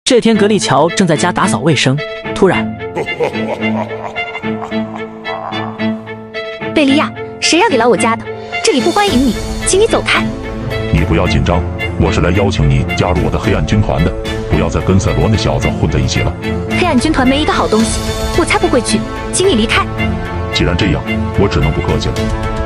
这天，格里乔正在家打扫卫生，突然， 贝利亚，谁让你来我家的？这里不欢迎你，请你走开。 你不要紧张，我是来邀请你加入我的黑暗军团的，不要再跟赛罗那小子混在一起了。 黑暗军团没一个好东西，我才不会去，请你离开。 既然这样，我只能不客气了。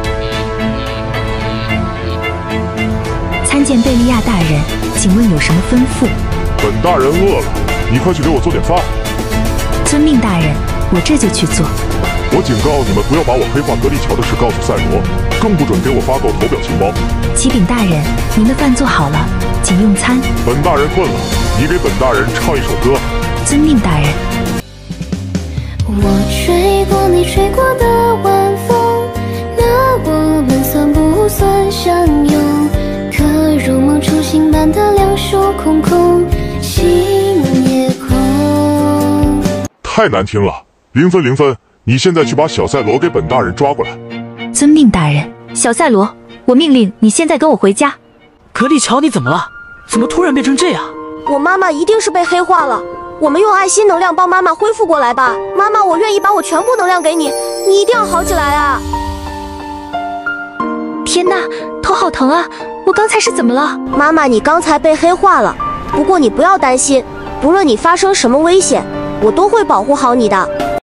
参见贝利亚大人，请问有什么吩咐？ 本大人饿了，你快去给我做点饭。 遵命，大人，我这就去做。 我警告你们，不要把我黑化格利乔的事告诉赛罗，更不准给我发狗头表情包。 启禀大人，您的饭做好了，请用餐。 本大人困了，你给本大人唱一首歌。 遵命，大人。 我吹过你吹过的晚风，那我们算不算相拥？可如梦初醒般的两手空空，心也空。 太难听了，零分，你现在去把小赛罗给本大人抓过来。 遵命，大人。小赛罗，我命令你现在跟我回家。 格里乔，你怎么了？怎么突然变成这样？ 我妈妈一定是被黑化了。我们用爱心能量帮妈妈恢复过来吧。妈妈，我愿意把我全部能量给你，你一定要好起来啊！ 天哪，头好疼啊！我刚才是怎么了？ 妈妈，你刚才被黑化了，不过你不要担心，不论你发生什么危险，我都会保护好你的。